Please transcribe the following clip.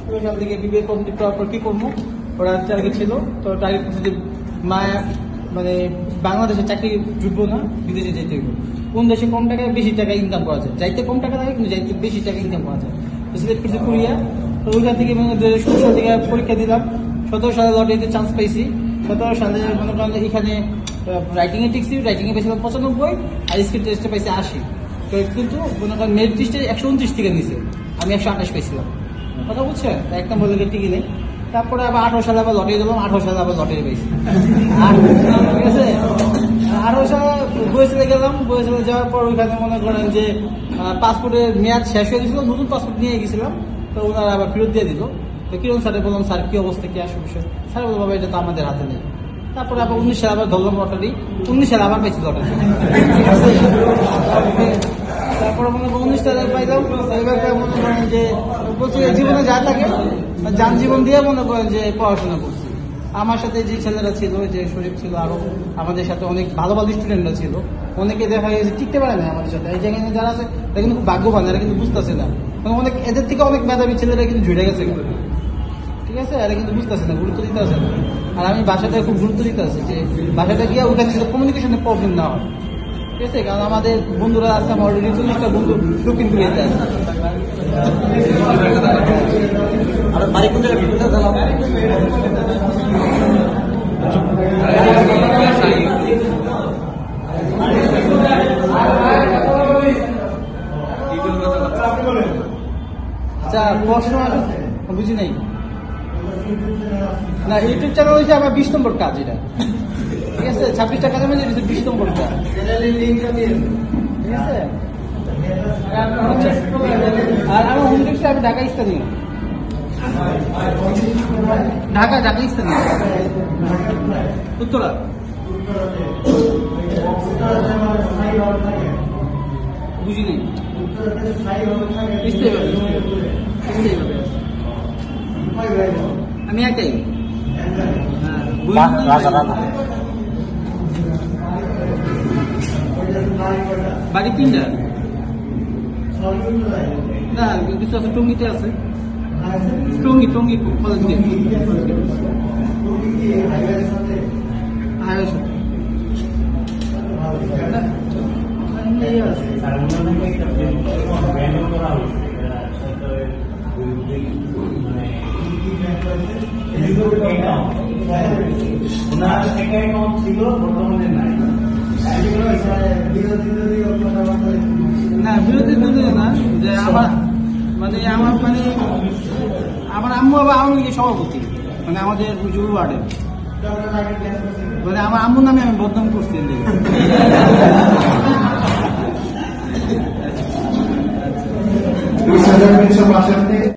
ওইখান থেকে BBA complete করার পর কি করবো, ওরা টার্গেট ছিল। তো টার্গেট করছে যে মানে বাংলাদেশে চাকরি জুটবো না, বিদেশে যেতে হইব। কোন দেশে কম টাকায় বেশি টাকা ইনকাম করা যায়, যাইতে কম টাকা লাগে কিন্তু যাইতে বেশি টাকা ইনকাম করা যায়। তো সিলেক্ট করছে কোরিয়া। তো ওইখান থেকে 2017 সাল থেকে পরীক্ষা দিলাম। 17 সালে লটারিতে চান্স পাইছি। 17 সালে মনে করেন এখানে রাইটিং এ টিকছি, রাইটিং এ পেয়েছিলাম 95 আর স্কিল টেস্টে পাইছি 80। তো কিন্তু মনে করেন মেরিট লিস্টে 129 থেকে নিছে, আমি 128 পেয়েছিলাম। কথা বুঝছে, এক নম্বর লেগে টিকি নেই। তারপরে আবার 18 সালে আবার লটারি দিলাম, 18 সালে আবার লটারি পেয়েছি। ঠিক আছে, 18 সালে বয়েসেলে গেলাম। বয়েসেলে যাওয়ার পর ওইখানে মনে করেন যে পাসপোর্টের মেয়াদ শেষ হয়ে গেছিল, নতুন পাসপোর্ট নিয়ে গেছিলাম। তো ওনারা আবার ফেরত দিয়ে দিল। তো কিরণ স্যারে বললাম, স্যার কি অবস্থা, কি আসে বিষয়? স্যার বললো, বাবা এটা তো আমাদের হাতে নেই। তারপরে আবার 19 সালে আবার ধরলাম লটারি, 19 সালে আবার পেয়েছি লটারি। তারপরে মনে করেন 19 সালে পাইলাম। এবার মনে করেন যে বলছি জীবনে যা থাকে যান জীবন দিয়ে মনে করেন যে পড়াশোনা করছি। আমার সাথে যে ছেলেরা ছিল, যে শরীফ ছিল, আরো আমাদের সাথে অনেক ভালো ভালো স্টুডেন্টরা ছিল, অনেকে দেখা গেছে টিকতে পারে না আমাদের সাথে। এই জায়গায় যারা আছে তারা কিন্তু খুব ভাগ্যবান, এরা কিন্তু বুঝতেছে না। অনেক এদের থেকে অনেক মেধাবী ছেলেরা কিন্তু ঝুড়ে গেছে, ঠিক আছে, এরা কিন্তু বুঝতেছে না, গুরুত্ব দিতে আছে না। আর আমি বাসাটা খুব গুরুত্ব দিতে আছে যে বাসাটা গিয়ে ওখানে কমিউনিকেশনের প্রবলেম না হয়, ঠিক আছে। কারণ আমাদের বন্ধুরা আছে, আমার অলরেডি 40টা বন্ধু দক্ষিণ কোরিয়াতে আছে। আচ্ছা, প্রশ্ন বুঝি নাই না। ইউটিউব চ্যানেল হচ্ছে আমার 20 নম্বর কাজ, এটা ঠিক আছে। 26টা কাজের মধ্যে 20 নম্বর কাজ, ঠিক আছে। আর আমার হোম ডিস্ট্রিক্ট আমি ঢাকা স্থানীয়, ঢাকা স্থানীয়, উত্তরা। বুঝি নেই, আমি একাই। বাড়ি 3টা না, কিছু আছে টঙ্গিতে আছে, টঙ্গি কলেজ গেট, হাইওয়ে সাথে। না, বিরোধী দলীয় না, যে আমার আম্মু আবার আওয়ামী লীগের সভাপতি, মানে আমাদের জুরু ওয়ার্ডের, মানে আমার আম্মুর নামে আমি বদনাম করছি।